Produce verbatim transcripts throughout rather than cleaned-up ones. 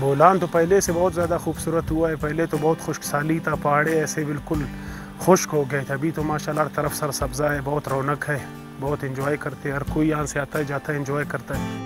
बोलान तो पहले से बहुत ज़्यादा खूबसूरत हुआ है। पहले तो बहुत खुशकसाली था, पहाड़े ऐसे बिल्कुल खुश्क हो गए थे। अभी तो माशाल्लाह हर तरफ सरसब्ज़ा है, बहुत रौनक है, बहुत एंजॉय करते हैं। हर कोई यहाँ से आता है जाता है, एंजॉय करता है।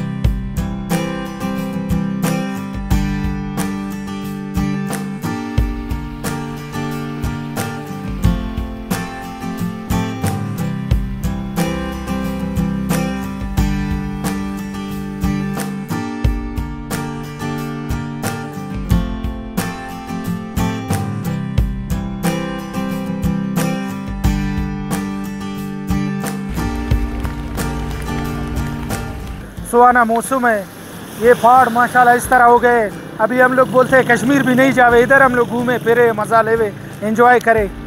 सुहाना मौसम है, ये पहाड़ माशाल्लाह इस तरह हो गए। अभी हम लोग बोलते हैं कश्मीर भी नहीं जावे, इधर हम लोग घूमे फिरे, मज़ा लेवे, एंजॉय करे।